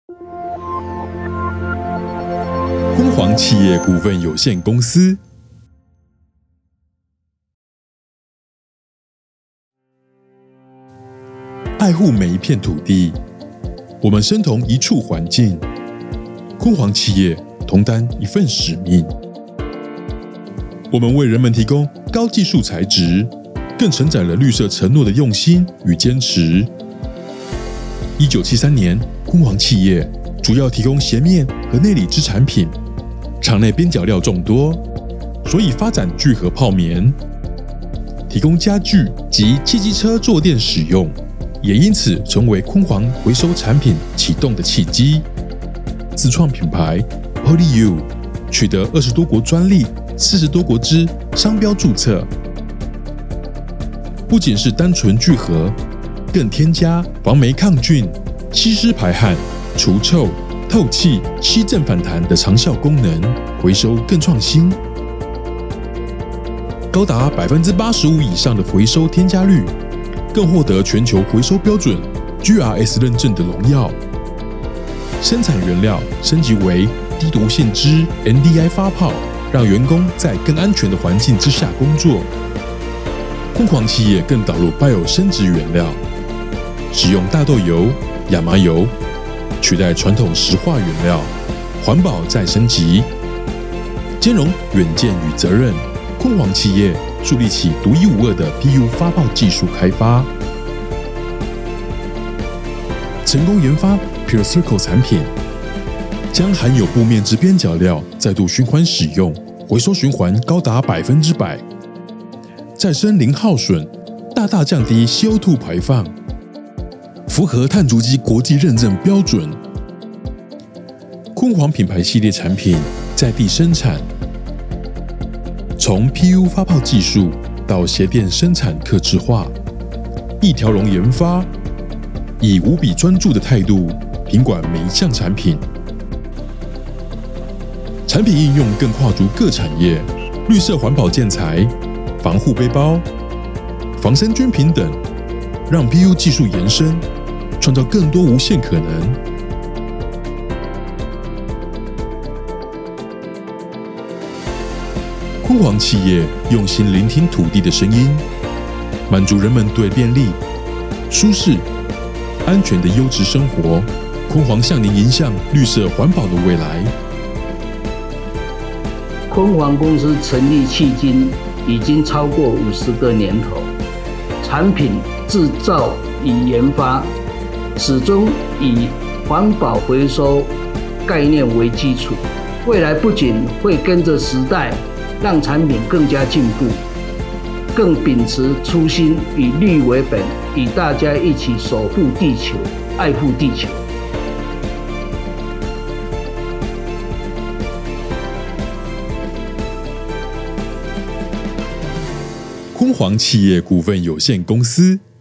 kun huang企业股份有限公司。爱护每一片土地，我们生同一处环境。kun huang企业同担一份使命，我们为人们提供高技术材质，更承载了绿色承诺的用心与坚持。1973年kun huang企业主要提供鞋面和内里织产品，厂内边角料众多，所以发展聚合泡棉，提供家具及汽机车坐垫使用，也因此成为kun huang回收产品启动的契机。自创品牌 Only You 取得20多国专利、40多国之商标注册，不仅是单纯聚合，更添加防霉抗菌、吸湿排汗、除臭、透气、吸震反弹的长效功能，回收更创新，高达85%以上的回收添加率，更获得全球回收标准 GRS 认证的荣耀。生产原料升级为低毒性之 NDI 发泡，让员工在更安全的环境之下工作。kun huang企业更导入 bio 生质原料，使用大豆油、亚麻油取代传统石化原料，环保再升级，兼容远见与责任。kun huang企业树立起独一无二的 PU 发泡技术开发，成功研发 Pure Circle 产品，将含有布面之边角料再度循环使用，回收循环高达100%，再生零耗损，大大降低 CO2 排放，符合碳足迹国际认证标准。kun huang品牌系列产品在地生产，从 PU 发泡技术到鞋垫生产客制化，一条龙研发，以无比专注的态度品管每一项产品。产品应用更跨足各产业，绿色环保建材、防护背包、防身军品等，让 PU 技术延伸，创造更多无限可能。kun huang企业用心聆听土地的声音，满足人们对便利、舒适、安全的优质生活。kun huang向您迎向绿色环保的未来。 kun huang公司成立迄今已经超过50个年头，产品制造与研发始终以环保回收概念为基础，未来不仅会跟着时代，让产品更加进步，更秉持初心，以绿为本，与大家一起守护地球，爱护地球。 kun huang企业股份有限公司。